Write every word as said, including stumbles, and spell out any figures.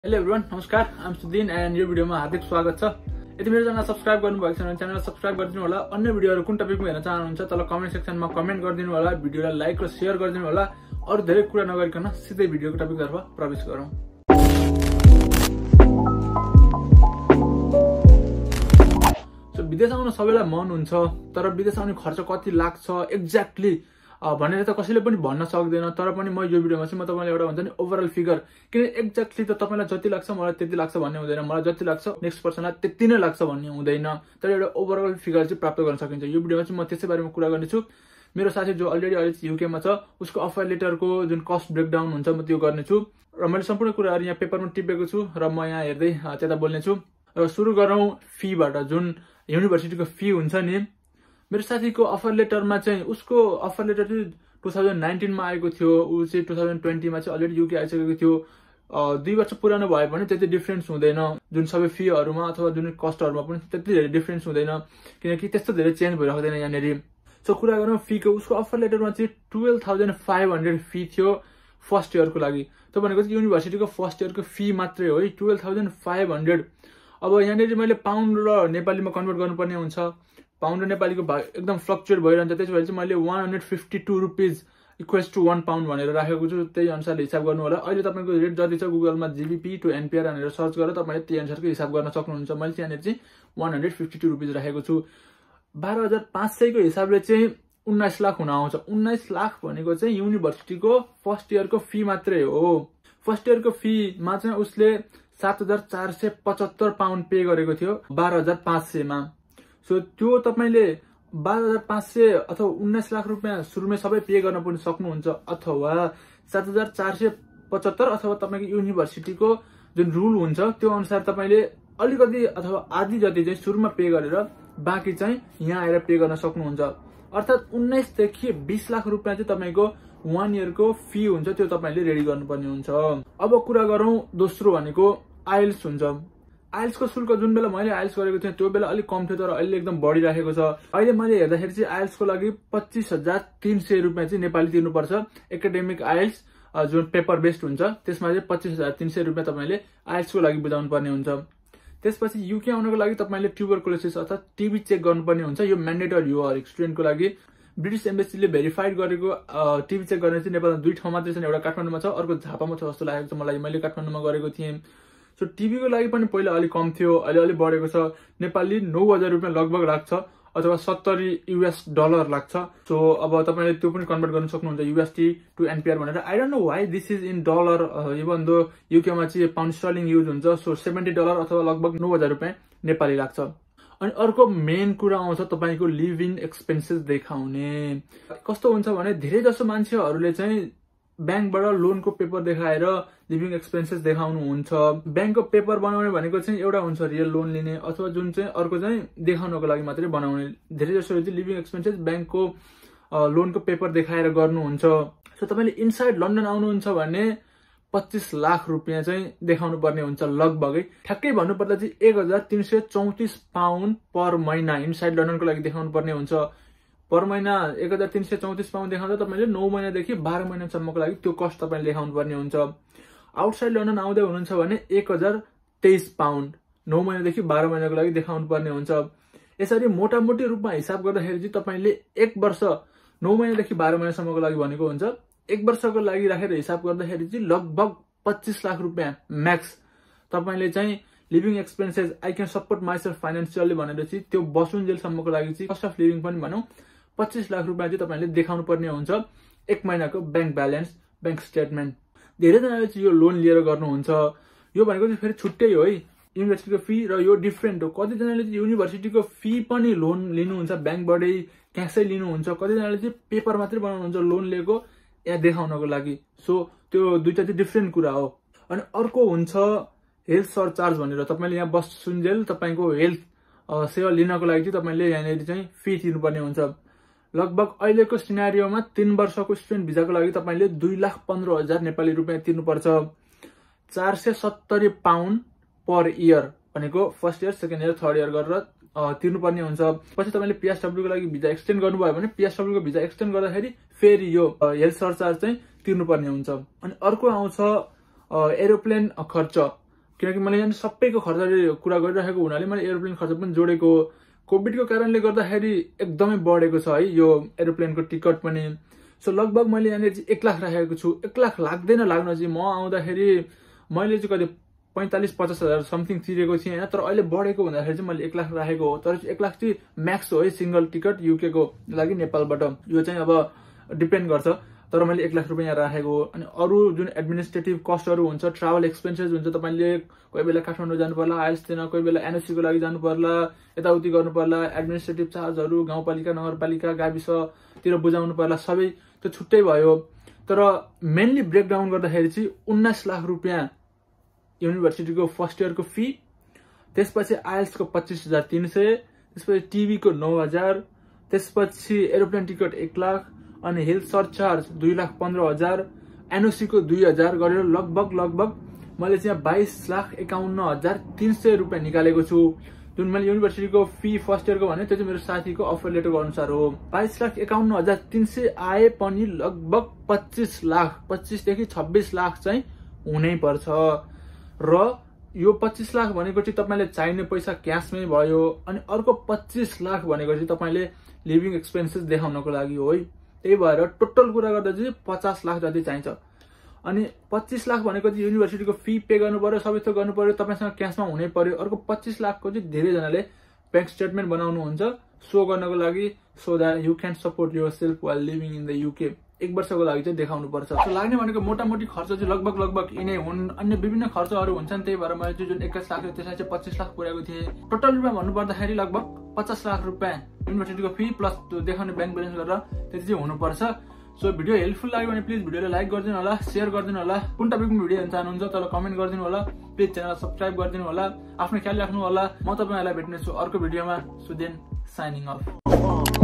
Hello everyone, नमस्कार। आम सुदिन and यो भिडियोमा हार्दिक स्वागत छ। यदि मेरो च्यानल सब्स्क्राइब गर्नुभएको छ भने च्यानल सब्स्क्राइब गरिदिनु होला। अन्य भिडियोहरु कुन टपिकमा हेर्न चाहनुहुन्छ तल कमेन्ट सेक्सनमा कमेन्ट गरिदिनु होला। भिडियोलाई लाइक र शेयर गरिदिनु होला। अरु धेरै कुरा नगरिकन सिधै भिडियोको टपिकतर्फ प्रवेश गरौँ। सो विदेश आउन सबैलाई मन हुन्छ, तर विदेश आउने खर्च कति लाग्छ एक्ज्याक्टली भनेर त कसैले पनि भन्न सक्दैन। तर पनि म यो भिडियोमा चाहिँ म तपाईलाई एउटा भन्छ नि ओभरअल फिगर, किन एक्ज्याक्टली त तपाईलाई जति लाग्छ मलाई त्यति लाग्छ भन्ने हुँदैन, मलाई जति लाग्छ नेक्स्ट पर्सनलाई त्यति नै लाग्छ भन्ने हुँदैन। तर एउटा ओभरअल फिगर चाहिँ प्राप्त गर्न सकिन्छ। यो भिडियोमा चाहिँ म त्यसै बारेमा कुरा गर्नेछु। मेरो साथी जो अलरेडी अहिले युकेमा छ उसको अफर लेटरको जुन कस्ट ब्रेकडाउन हुन्छ म त्यो गर्नेछु र मैले सम्पूर्ण कुराहरु यहाँ पेपरमा टिपेको छु र म यहाँ हेर्दै त्यता बोल्नेछु। र सुरु गरौँ फीबाट। जुन युनिभर्सिटीको फी हुन्छ नि, मेरो साथीको अफर लेटरमा चाहिँ उसको अफर लेटर चाहिँ टु थाउजन्ड नाइन्टिनमा आएको थियो। ऊ चाहिँ टु थाउजन्ड ट्वेन्टीमा चाहिँ अलरेडी युके आइसकेको थियो। दुई वर्ष पुरानो भए पनि त्यति डिफरेन्स हुँदैन जुन सबै फीहरूमा अथवा जुन कस्टहरूमा पनि त्यति धेरै डिफरेन्स हुँदैन, किनकि त्यस्तो धेरै चेन्ज भइरहेदैन यहाँनिर। सो कुरा गरौँ फीको। उसको अफर लेटरमा चाहिँ twelve thousand five hundred fee थियो फर्स्ट इयरको लागि। त भनेको चाहिँ युनिभर्सिटीको फर्स्ट इयरको फी मात्रै हो है, टुवेल्भ थाउजन्ड फाइभ हन्ड्रेड। अब यहाँनिर मैले पाउन्ड र नेपालीमा कन्भर्ट गर्नुपर्ने हुन्छ। पाउन्ड र नेपालीको भाग एकदम फ्लक्चुएट भइरहन्छ। त्यसो भए चाहिँ मैले one hundred fifty two rupees equals to one pound भनेर राखेको छु। त्यही अनुसारले हिसाब गर्नु होला। अहिले तपाईँको रेट जति छ गुगलमा जीबीपी टु एनपीआर भनेर सर्च गरेर तपाईँले त्यही अनुसारको हिसाब गर्न सक्नुहुन्छ। मैले चाहिँ यहाँनिर चाहिँ one hundred fifty two rupees राखेको छु। बाह्र हजार पाँच सयको हिसाबले चाहिँ उन्नाइस लाख हुन आउँछ। उन्नाइस लाख भनेको चाहिँ युनिभर्सिटीको फर्स्ट इयरको फी मात्रै हो। फर्स्ट इयरको फीमा चाहिँ उसले सात हजार चार सय पचहत्तर पाउन्ड पे गरेको थियो बाह्र हजार पाँच सयमा। सो त्यो तपाईँले बाह्र हजार पाँच सय अथवा उन्नाइस लाख रुपियाँ सुरुमै सबै पे गर्न पनि सक्नुहुन्छ, अथवा सात हजार चार सय पचहत्तर अथवा तपाईँको युनिभर्सिटीको जुन रुल हुन्छ त्यो अनुसार तपाईँले अलिकति अथवा आधी जति चाहिँ सुरुमा पे गरेर बाँकी चाहिँ यहाँ आएर पे गर्न सक्नुहुन्छ। अर्थात् उन्नाइसदेखि बिस लाख रुपियाँ चाहिँ तपाईँको वान इयरको फी हुन्छ, त्यो तपाईँले रेडी गर्नुपर्ने हुन्छ। अब कुरा गरौँ दोस्रो भनेको आइएल्स हुन्छ। आइएल्स को शुल्क जुन बेला मैले आइएल्स गरेको थिएँ त्यो बेला अलिक कम थियो, तर अहिले एकदम बढिरहेको छ। अहिले मैले हेर्दाखेरि चाहिँ आइएल्स को लागि पच्चिस हजार तीन सय रुपियाँ चाहिँ नेपाली तिर्नुपर्छ। एकाडेमिक आइएल्स जुन पेपर बेस्ड हुन्छ त्यसमा चाहिँ पच्चिस हजार तीन सय रुपियाँ तपाईँले आइएल्स को लागि बुझाउनु पर्ने हुन्छ। त्यसपछि युके आउनको लागि तपाईँले ट्युबरकुलोसिस अर्थात् टिबी चेक गर्नुपर्ने हुन्छ। यो म्यान्डेटरी हो हरेक स्टुडेन्टको लागि। ब्रिटिस एम्बेसीले भेरिफाइड गरेको टिबी चेक गर्ने चाहिँ नेपालमा दुई ठाउँ मात्रै छन्, एउटा काठमाडौँमा छ, अर्को झापामा छ जस्तो लागेको छ मलाई। मैले काठमाडौँमा गरेको थिएँ। सो टिभीको लागि पनि पहिला अलिक कम थियो, अहिले अलिक बढेको छ। नेपाली नौ हजार रुपियाँ लगभग लाग्छ अथवा सत्तरी युएस डलर लाग्छ। सो अब तपाईँले त्यो पनि कन्भर्ट गर्न सक्नुहुन्छ युएसटी टु एनपीआर भनेर। I don't know why this is in dollar, even though युकेमा चाहिँ पाउन्ड स्टर्लिङ युज हुन्छ। सो सेभेन्टी डलर अथवा लगभग नौ हजार रुपियाँ नेपाली लाग्छ। अनि अर्को मेन कुरा आउँछ तपाईँको लिभिङ एक्सपेन्सेस देखाउने। कस्तो हुन्छ भने धेरै जसो मान्छेहरूले चाहिँ ब्याङ्कबाट लोनको पेपर देखाएर लिभिङ एक्सपेन्सेस देखाउनुहुन्छ। ब्याङ्कको पेपर बनाउने भनेको चाहिँ एउटा हुन्छ रियल लोन लिने, अथवा जुन चाहिँ अर्को चाहिँ देखाउनको लागि मात्रै बनाउने। धेरै जसो चाहिँ लिभिङ एक्सपेन्सेस ब्याङ्कको लोनको पेपर देखाएर गर्नुहुन्छ। सो तपाईँले इनसाइड लन्डन आउनुहुन्छ भने पच्चिस लाख रुपियाँ चाहिँ देखाउनु पर्ने हुन्छ लगभगै। ठ्याक्कै भन्नुपर्दा चाहिँ एक हजार तीन सय चौतिस पाउन्ड पर महिना इनसाइड लन्डनको लागि देखाउनु पर्ने हुन्छ। पर महिना एक हजार तीन सय चौतिस पाउन्ड देखाउँदा तपाईँले नौ महिनादेखि बाह्र महिनासम्मको लागि त्यो कस्ट तपाईँले देखाउनु पर्ने हुन्छ। आउटसाइड लन्डन आउँदै हुनुहुन्छ भने एक हजार तेइस पाउन्ड नौ महिनादेखि बाह्र महिनाको लागि देखाउनु पर्ने हुन्छ। यसरी मोटामोटी रूपमा हिसाब गर्दाखेरि चाहिँ तपाईँले एक वर्ष नौ महिनादेखि बाह्र महिनासम्मको लागि भनेको हुन्छ। एक वर्षको लागि राखेर हिसाब गर्दाखेरि चाहिँ लगभग पच्चिस लाख रुपियाँ म्याक्स तपाईँले चाहिँ living expenses I can support myself financially भनेर चाहिँ त्यो बसुन्जेलसम्मको लागि चाहिँ कस्ट अफ लिभिङ पनि भनौँ पच्चिस लाख रुपियाँ चाहिँ तपाईँले देखाउनु पर्ने हुन्छ। एक महिनाको ब्याङ्क ब्यालेन्स, ब्याङ्क स्टेटमेन्ट। धेरैजनाले चाहिँ यो लोन लिएर गर्नुहुन्छ। यो भनेको चाहिँ फेरि छुट्टै हो है, युनिभर्सिटीको फी र यो डिफ्रेन्ट हो। कतिजनाले चाहिँ युनिभर्सिटीको फी पनि लोन लिनुहुन्छ, ब्याङ्कबाटै क्यासै लिनुहुन्छ। कतिजनाले चाहिँ पेपर मात्रै बनाउनुहुन्छ लोन लिएको यहाँ देखाउनको लागि। सो त्यो दुईटा चाहिँ डिफ्रेन्ट कुरा हो। अनि अर्को हुन्छ हेल्थ सरचार्ज भनेर। तपाईँले यहाँ बसुन्जेल तपाईँको हेल्थ सेवा लिनको लागि चाहिँ तपाईँले यहाँनिर चाहिँ फी तिर्नुपर्ने हुन्छ। लगभग अहिलेको सिनारियोमा तीन वर्षको स्टुडेन्ट भिजाको लागि तपाईँले दुई लाख पन्ध्र हजार नेपाली रुपियाँ तिर्नुपर्छ। चार सय सत्तरी पाउन्ड पर इयर भनेको first year, second year, third year गरेर तिर्नुपर्ने हुन्छ। पछि तपाईँले पिएसडब्ल्यूको लागि भिजा एक्सटेन्ड गर्नुभयो भने पिएसडब्ल्यूको भिजा एक्सटेन्ड गर्दाखेरि फेरि यो हेल्थ सरचार्ज चाहिँ तिर्नुपर्ने हुन्छ। अनि अर्को आउँछ एरोप्लेन खर्च। किनकि मैले यहाँ सबैको खर्चले कुरा गरिरहेको हुनाले मैले एरोप्लेन खर्च पनि जोडेको। कोभिडको कारणले गर्दाखेरि एकदमै बढेको छ है यो एरोप्लेनको टिकट पनि। सो लगभग मैले यहाँनिर चाहिँ एक लाख राखेको छु। एक लाख लाग्दैन लाग्न चाहिँ, म आउँदाखेरि मैले चाहिँ कति पैँतालिस पचास हजार समथिङ तिरेको थिएँ होइन, तर अहिले बढेको भन्दाखेरि चाहिँ मैले एक लाख राखेको हो। तर एक लाख चाहिँ म्याक्स हो है सिंगल टिकट युकेको लागि नेपालबाट। यो चाहिँ अब डिपेन्ड गर्छ, तर मैले एक लाख रुपियाँ यहाँ राखेको हो। अनि अरू जुन एडमिनिस्ट्रेटिभ कस्टहरू हुन्छ, ट्राभल एक्सपेन्सेस हुन्छ, तपाईँले कोही बेला काठमाडौँ जानु पर्ला आइएल्ट्स दिन, कोही बेला एनओसीको लागि जानु पर्ला, यताउति गर्नु पर्ला, एडमिनिस्ट्रेटिभ चार्जहरू गाउँपालिका नगरपालिका गाविसतिर बुझाउनु पर्ला, सबै त्यो छुट्टै भयो। तर मेनली ब्रेकडाउन गर्दाखेरि चाहिँ उन्नाइस लाख रुपियाँ युनिभर्सिटीको फर्स्ट इयरको फी, त्यसपछि आइएल्ट्सको पच्चिस हजार तिन सय, त्यसपछि टिभीको नौ हजार, त्यसपछि एरोप्लेन टिकट एक लाख, अनि हेल्थ सरचार्ज दुई लाख पन्ध्र हजार, एनओसीको दुई हजार गरेर लगभग लगभग मैले चाहिँ बाइस लाख एकाउन्न हजार तिन सय रुपियाँ निकालेको छु। जुन मैले युनिभर्सिटीको फी फर्स्ट इयरको भने त्यो चाहिँ मेरो साथीको अफर लेटरको अनुसार हो। बाइस लाख एकाउन्न हजार तिन सय आए पनि लगभग पच्चिस लाख पच्चिसदेखि छब्बिस लाख चाहिँ हुनै पर्छ। र यो पच्चिस लाख भनेको चाहिँ तपाईँले चाहिने पैसा क्यासमै भयो, अनि अर्को पच्चिस लाख भनेको चाहिँ तपाईँले लिभिङ एक्सपेन्सेस देखाउनको लागि हो है। त्यही भएर टोटल कुरा गर्दा चाहिँ पचास लाख जति चाहिन्छ। अनि पच्चिस लाख भनेको चाहिँ युनिभर्सिटीको फी पे गर्नु पर्यो, सबै थोक गर्नु पर्यो, तपाईँसँग क्यासमा हुनै पर्यो। अर्को पच्चिस लाखको चाहिँ धेरैजनाले ब्याङ्क स्टेटमेन्ट बनाउनुहुन्छ सो गर्नको लागि, so that you can support yourself while living in the UK. एक वर्षको लागि चाहिँ देखाउनु पर्छ। सो लाग्ने भनेको मोटामोटी खर्च चाहिँ लगभग लगभग यिनै हुन्। अन्य विभिन्न खर्चहरू हुन्छन्, त्यही भएर मैले चाहिँ जुन एक्काइस लाख थियो त्यसलाई चाहिँ पच्चिस लाख पुर्याएको थिएँ। टोटल रुपियाँ भन्नुपर्दाखेरि लगभग पचास लाख रुपियाँ युनिभर्सिटीको फी प्लस त्यो देखाउने ब्याङ्क ब्यालेन्स गरेर त्यति चाहिँ हुनुपर्छ। सो भिडियो हेल्पफुल लाग्यो भने प्लिज भिडियोलाई लाइक गरिदिनु होला, सेयर गरिदिनु होला। कुन टपिकमा भिडियो हेर्न चाहनुहुन्छ तर कमेन्ट गरिदिनु होला। प्लिज च्यानल सब्सक्राइब गरिदिनु होला। आफ्नो ख्याल राख्नु होला। म तपाईँहरूलाई भेट्नेछु अर्को भिडियोमा। Suden signing of.